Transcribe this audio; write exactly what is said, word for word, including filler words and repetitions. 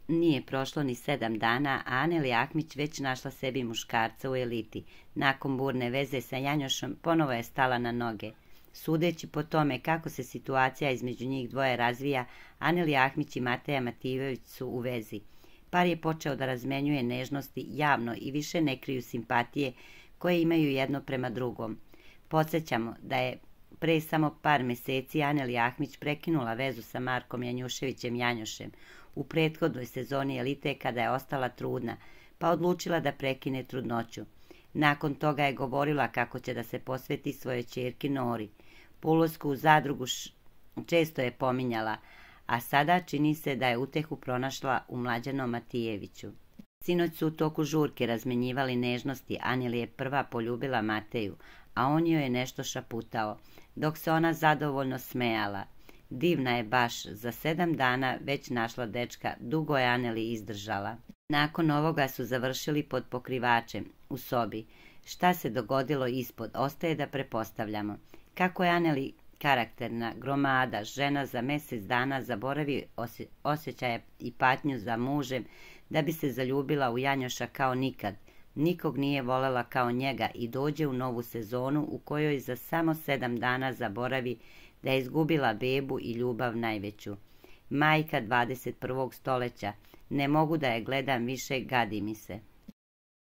Nije prošlo ni sedam dana, a Aneli Ahmić već našla sebi muškarca u eliti. Nakon burne veze sa Janjošom, ponovo je stala na noge. Sudeći po tome kako se situacija između njih dvoje razvija, Aneli Ahmić i Mateja Matijević su u vezi. Par je počeo da razmenjuje nežnosti javno i više ne kriju simpatije koje imaju jedno prema drugom. Podsjećamo da je pre samo par meseci Aneli Ahmić prekinula vezu sa Markom Janjuševićem Janjošem u prethodnoj sezoni elite kada je ostala trudna, pa odlučila da prekine trudnoću. Nakon toga je govorila kako će da se posveti svojoj ćerki Nori. Po ulasku u zadrugu često je pominjala, a sada čini se da je utehu pronašla u Mlađanu Matijeviću. Sinoć su u toku žurke razmenjivali nežnosti. Aneli je prva poljubila Mateju, a on joj je nešto šaputao, dok se ona zadovoljno smejala. Divna je baš, za sedam dana već našla dečka, dugo je Aneli izdržala. Nakon ovoga su završili pod pokrivačem, u sobi. Šta se dogodilo ispod, ostaje da prepostavljamo. Kako je Aneli karakterna, gromada, žena za mjesec dana zaboravi osjećaje i patnju za mužem da bi se zaljubila u Janjoša kao nikad. Nikog nije volela kao njega i dođe u novu sezonu u kojoj za samo sedam dana zaboravi da je izgubila bebu i ljubav najveću. Majka dvadeset prvog stoleća, ne mogu da je gledam više, gadi mi se.